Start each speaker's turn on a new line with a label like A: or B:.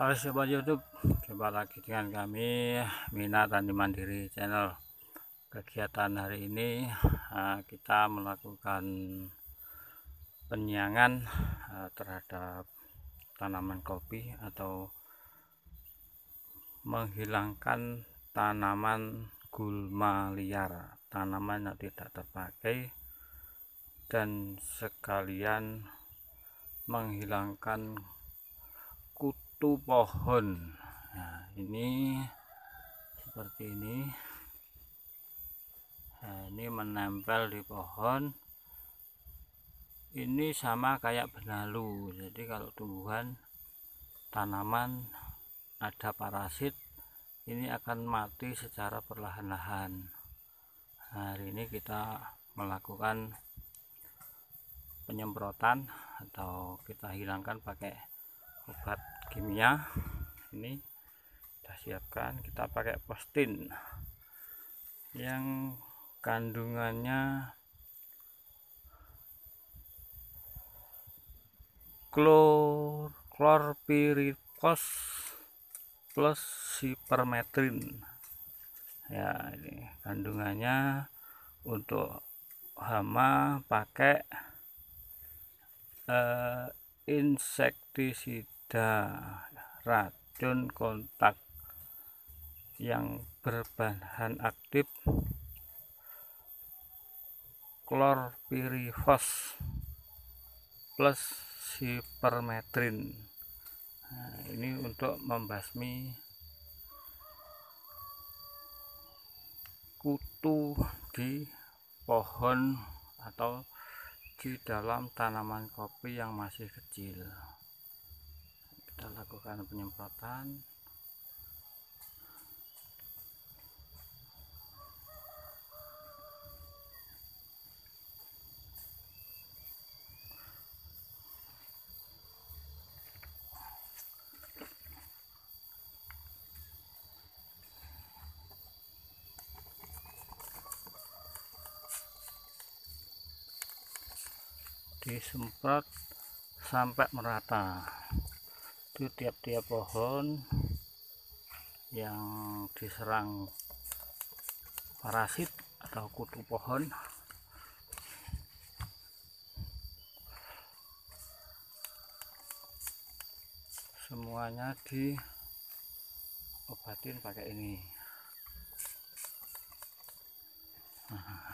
A: Halo Sobat YouTube, jumpa lagi dengan kami Mina Tani Mandiri Channel. Kegiatan hari ini kita melakukan penyiangan terhadap tanaman kopi atau menghilangkan tanaman gulma liar, tanaman yang tidak terpakai, dan sekalian menghilangkan kutu pohon. Nah, ini seperti ini. Nah, ini menempel di pohon. Ini sama kayak benalu. Jadi kalau tumbuhan tanaman ada parasit, ini akan mati secara perlahan-lahan. Nah, hari ini kita melakukan penyemprotan atau kita hilangkan pakai obat kimia. Ini kita siapkan, kita pakai postin yang kandungannya klorpirifos plus sipermetrin. Ya, ini kandungannya untuk hama pakai insektisida racun kontak yang berbahan aktif klorpirifos plus sipermetrin. Nah, ini untuk membasmi kutu di pohon atau di dalam tanaman kopi yang masih kecil. Kita lakukan penyemprotan. Disemprot sampai merata. Itu tiap-tiap pohon yang diserang parasit atau kutu pohon, semuanya diobatin pakai ini.